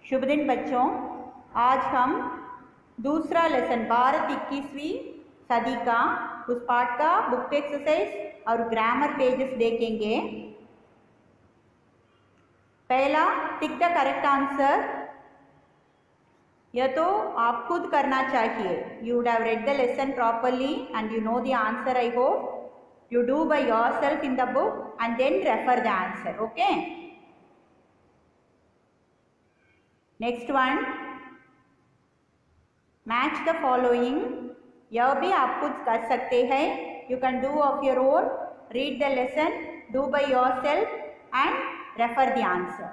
शुभ दिन बच्चों। आज हम दूसरा लेसन भारत 21वीं सदी का उस पाठ का बुक एक्सरसाइज और ग्रामर पेजेस देखेंगे। पहला, टिक द करेक्ट आंसर। यह तो आप खुद करना चाहिए। You would have read the lesson properly and you know the answer. I hope you do by yourself in the book and then refer the answer. Okay. Next one, match the following. यह भी आप खुद कर सकते हैं। You can do of your own. Read the lesson, do by yourself and refer the answer.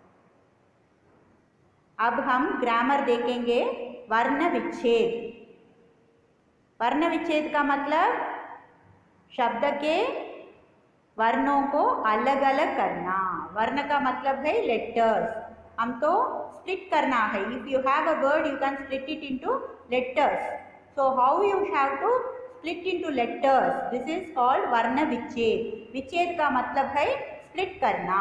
अब हम grammar देखेंगे। वर्ण विच्छेद। वर्ण विच्छेद का मतलब शब्द के वर्णों को अलग अलग करना। वर्ण का मतलब है लेटर्स। हम तो स्प्लिट करना है। If you have a word you can split it into letters. So how you have to split into letters, this is called वर्ण विच्छेद। विच्छेद का मतलब है स्प्लिट करना।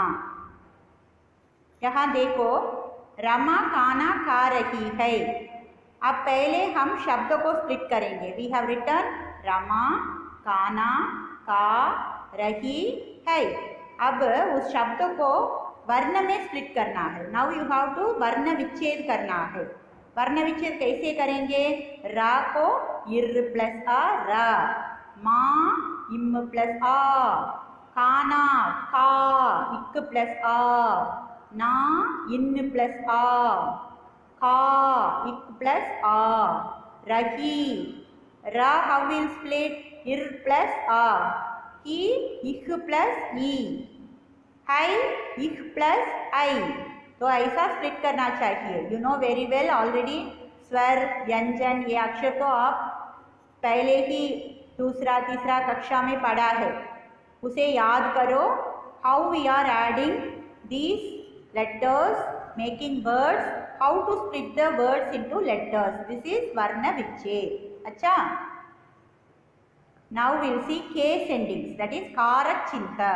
यहाँ देखो, रमा खाना खा रही है। अब पहले हम शब्द को स्प्लिट करेंगे। वी हैव रिटन रमा खाना खा रही है। अब उस शब्द को वर्ण में स्प्लिट करना है। नाउ यू हैव टू वर्ण विच्छेद करना है। वर्ण विच्छेद कैसे करेंगे? रा को इर प्लस आ रा, मा इम प्लस आ, खाना खा इक प्लस आ, ना इन प्लस आ, खा इक प्लस आ, रही रा हाउ विल स्प्लिट? इर प्लस आ, ही इख प्लस ई, है इख प्लस आई। तो ऐसा स्प्लिट करना चाहिए। You know very well already स्वर व्यंजन ये अक्षर तो आप पहले ही दूसरा तीसरा कक्षा में पढ़ा है, उसे याद करो। How we are adding these letters, making words, how to split the words into letters. This is varna vicched. अच्छा, now we will see case endings, that is karak chinha.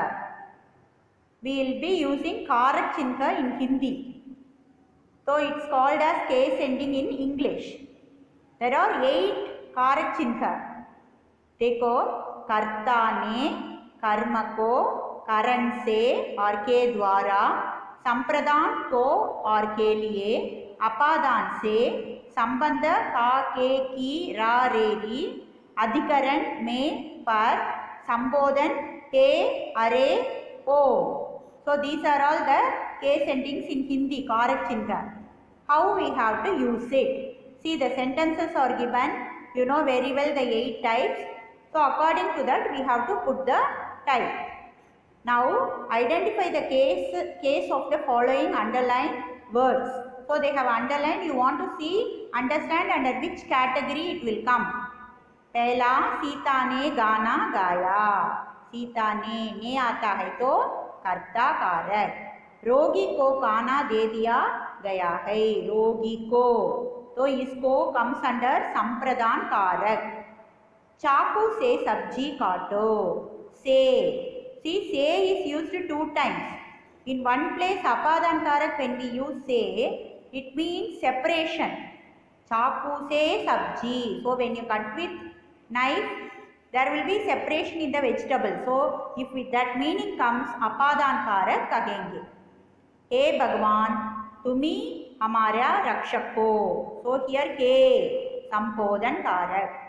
We will be using karak chinha in Hindi, so it's called as case ending in English. There are 8 karak chinha. देखो, कर्ता ने, कर्म को, करण से और के द्वारा, संप्रदान को और के लिए, अपादान से, संबंध का के की रा रे री, अधिकरण में पर, संबोधन के अरे ओ। So these are all the case endings in Hindi, karak chinha. How we have to use it? See, the sentences are given. You know very well the 8 types. So according to that we have to put the type. Now identify the case of the following underlined words. So they have underlined. You want to see, understand under which category it will come. पहला, सीता ने गाना गाया। सीता ने आता है तो कर्ता कारक। रोगी को खाना दे दिया गया है। रोगी को, तो इसको comes under संप्रदान कारक। चाकू से सब्जी काटो। से, see, say is used 2 times. In one place, apadan karak, when we use say, it means separation. Chaku se sabji. So when you cut with knife, there will be separation in the vegetable. So if with that meaning comes, apadan karak कहेंगे। हे भगवान, तुम्ही हमारा रक्षक हो। So here के संबोधन कारक।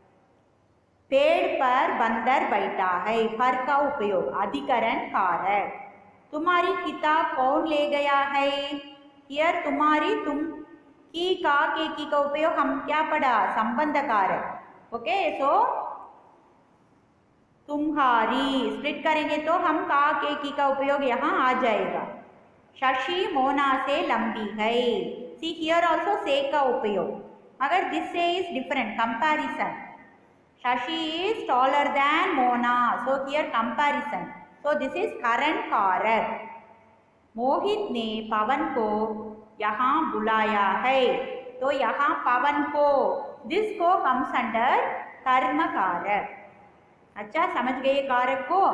पेड़ पर बंदर बैठा है। पर का उपयोग, अधिकरण कारक। तुम्हारी किताब कौन ले गया है? हियर तुम्हारी, तुम की का के की का उपयोग हम क्या पढ़ा? संबंध कारक। ओके, सो तुम्हारी स्प्लिट करेंगे तो हम का के की का उपयोग यहाँ आ जाएगा। शशि मोना से लंबी है। सी, हियर ऑल्सो से का उपयोग, मगर दिस से is different, comparison. Shashi is taller than Mona. So here comparison. So this is current कारक। मोहित ने पवन को यहाँ बुलाया है। तो यहाँ पवन को, this को comes under कर्म कारक। अच्छा, समझ गए कारक को?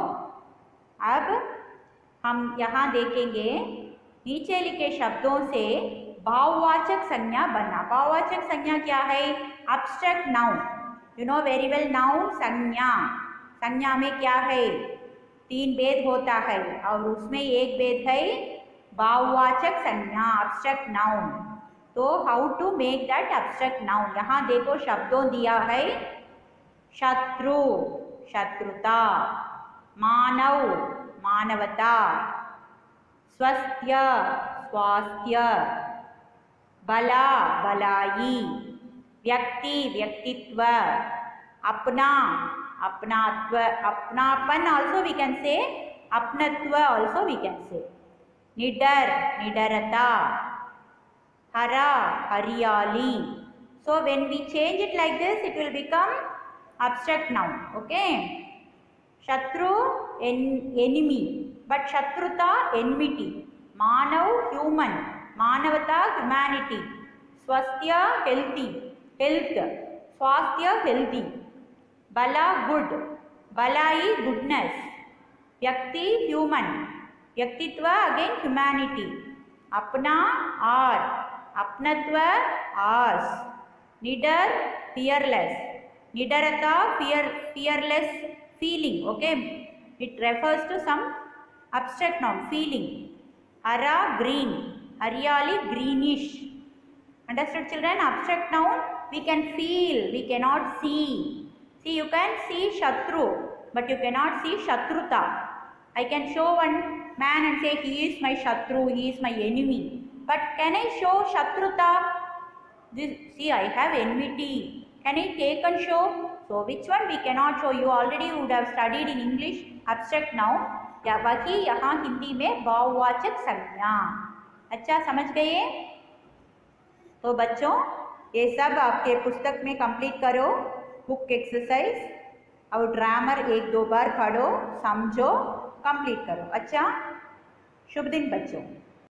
अब हम यहाँ देखेंगे नीचे लिखे शब्दों से भाववाचक संज्ञा बनना। भाववाचक संज्ञा क्या है? Abstract noun. You know very well noun संज्ञा। संज्ञा में क्या है? 3 भेद होता है और उसमें एक भेद है भाववाचक संज्ञा, एब्स्ट्रैक्ट नाउन। तो how to make that abstract noun? यहाँ देखो शब्दों दिया है, शत्रु शत्रुता, मानव मानवता, स्वस्थ्य स्वास्थ्य, बला भलाई, व्यक्ति व्यक्तित्व, अपना अपनात्व, अपनापन also we can say, अपनत्व also we can say, निडर निडरता, हरा हरियाली. So when we change it like this, it will become abstract noun. Okay. Shatru enemy, but Shatruta enmity. Manav human, Manavata humanity. Swasthya healthy, health. Swasthya healthy. Bala good, Balai goodness. Vyakti human, Vyaktitva again humanity. Apna our, Apnatva ours. Nidar fearless, Nidarata fearless feeling. Okay, it refers to some abstract noun, feeling. Hara green, Haryali greenish. Understood children? Abstract noun we can feel, we cannot see. See, you can see Shatru, but you cannot see Shatruta. I can show one man and say he is my Shatru, he is my enemy. But can I show Shatruta? This, see, I have enmity. Can I take and show? So which one we cannot show? You already would have studied in English abstract noun. या वही यहाँ हिंदी में भाववाचक संज्ञा. अच्छा समझ गए? तो बच्चों ये सब आपके पुस्तक में कंप्लीट करो, बुक एक्सरसाइज और ग्रामर 1-2 बार पढ़ो, समझो, कंप्लीट करो. अच्छा, शुभ दिन बच्चों.